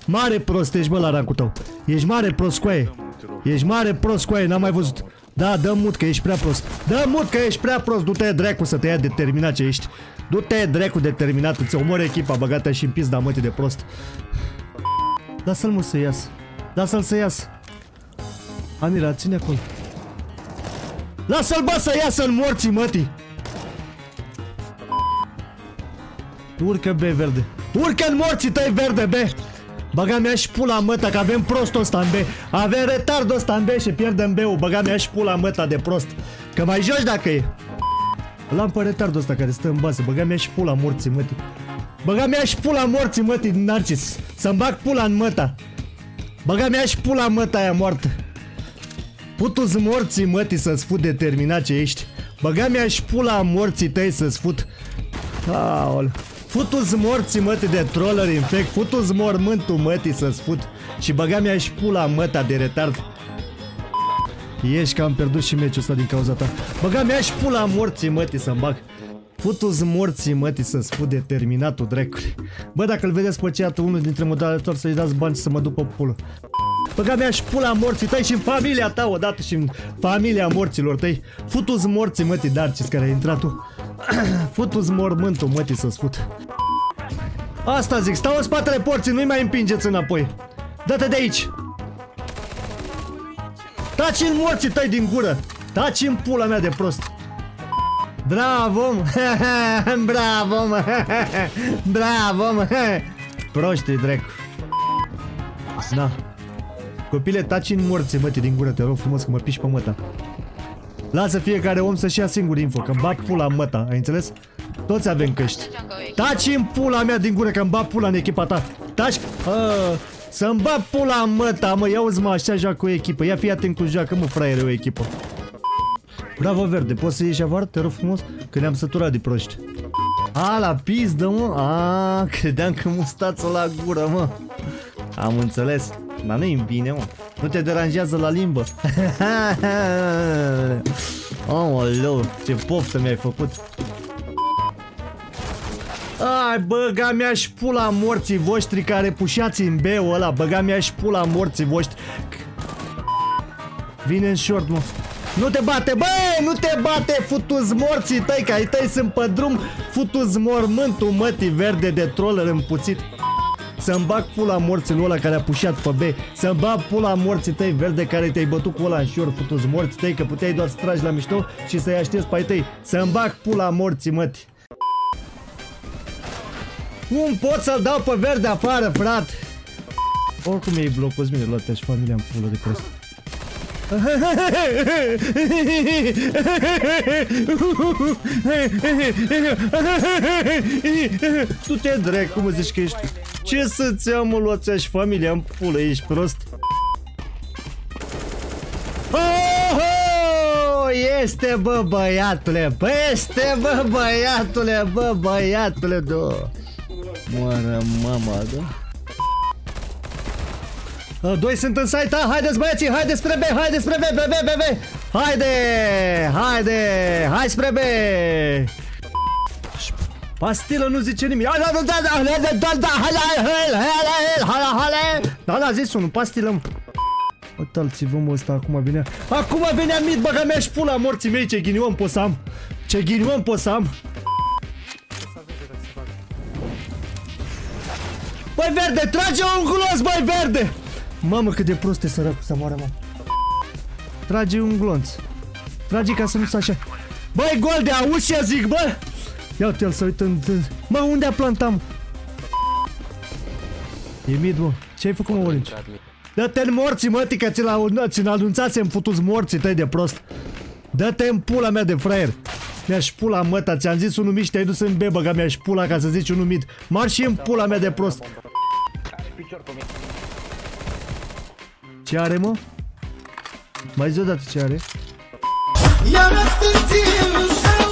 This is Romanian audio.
Mare prost ești, bă, la rancul tău. Ești mare prost, coaie. Ești mare prost, coaie, n-am mai văzut. Da, dă mut că ești prea prost. Dă mut că ești prea prost. Du-te dracu să te ia determinat ce ești. Du-te dracu determinat, îți omori echipa, băgată și în pizda mătii de prost. Lasă-l mă să iasă. Lasă-l să iasă. Amira, ține acolo. Lasă-l, bă, să iasă în morții mătii. Urcă, B, verde. Urcă în morții tăi, verde, B. Băga mea și pula măta, că avem prostul ăsta în B. Avem retardul ăsta în B și pierdem B-ul. Băga mea și pula măta de prost. Că mai joci dacă e. L-am pe retardul ăsta care stă în bază. Băga mea și pula morții mătii. Băga mea și pula morții mătii din Narcis. Să-mi bag pula în măta. Băga mea și pula măta aia moartă. Putu-ți morții mătii să-ți fut determinat ce ești. Băga mea și pula morții tăi să-ți fut. Aoleu. Futu-ți morții mătii de troller infect. Futu-ți mormântul mătii să-ți fut. Și băga mea și pula măta de retard. Ești că am pierdut și meciul ăsta din cauza ta. Băga mea și pula morții mătii să-mi bag. Futu-ți morții mătii să-ți fut determinatul dracului. Bă, dacă îl vedeți pe ceatul unul dintre moderatori să-i dați bani să mă duc pe pulă. Băga mea și pula morții tăi și în familia ta odată și în familia morților tăi. Futu-ți morții mătii Darcis care ai intrat tu. Futu-ți mormântul mătii să-ți fut. Asta zic, stau în spatele porții, nu-i mai împingeți înapoi. Dă-te de aici. Taci în morții tăi din gură. Taci în pula mea de prost. Bravo, mă. Bravo, mă. Bravo, mă. Proștii, dracu. Na. Copile, taci în morții mătii din gură, te rog frumos că mă piși pe măta. Lasă fiecare om să-și ia singur info, că-mi bag pula în măta, ai înțeles? Toți avem căști. Taci în pula mea din gură, că-mi bag pula în echipa ta. Taci... Să-mi bag pula în măta, mă, ia-uzi mă, așa joacă o echipă. Ia fii atent cum joacă, mă, fraiere, o echipă. Bravo, verde, poți să ieși afară, te rog frumos? Că ne-am săturat de proști. A, la pizdă, mă. A, credeam că mustață la gură, mă. Am înțeles. Dar nu-i bine, mă. Nu te deranjează la limbă. Aoleu, ce poftă mi-ai făcut. Ai, băga mea și pula morții voștri care pușați în B-ul ăla. Băga mea și pula morții voștri. Vine în short, mă. Nu te bate, bă, nu te bate. Futu-ți morții tăi, că ai tăi sunt pe drum. Futu-ți mormântul mătii verde de troller împuțit. Să-mi bag pula morților ăla care a pușat pe B. Să-mi bag pula morții tăi verde care te-ai bătut cu ăla în șor. Futu-ți morții tăi, că puteai doar să tragi la mișto și să-i aștepți pe ai tăi. Să-mi bag pula morții mătii. Cum pot să-l dau pe verde afară, frate? Oricum e blocos mine, luate și familia în pulă de prost. Tu te drag, cum zici că ești? Ce să-ți iau, mă, luați și familia în pulă, ești prost? Este, bă, băiatule, bă, este, bă, băiatule, bă, băiatule, da. Moară mama, da? Doi sunt în site, haideți băieții, haideți spre B, haideți spre B, B. Haide, haide, hai spre B. Pastilă nu zice nimic. Da, zis unul, pastilă. Uitați-vă, mă, ăsta acum vine. Acum vine mid, băga mea și pula morții mei, ce ghinion pot să am. Ce ghinion pot să am. Băi, verde, trage un glonț, băi, verde! Mamă, cât de prost e săracul să moară, mă. Trage un glonț. Trage ca să nu stă așa. Băi, gol de auzi ce zic, bă! Ia uite-l să uită în... Mă, unde a plantat, mă? E mid, mă. Ce ai făcut, mă, Orange? Dă-te în morții, mă, că ți-l anunțasem, futu-ți morții tăi de prost. Dă-te în pula mea de fraier. Mi-aș pula măta, ți-am zis unul mid și te-ai dus în B, băga mi-aș pula ca să zici unul mid. Marși în pula mea de prost. Ce are, mă? Mai zi odată ce are?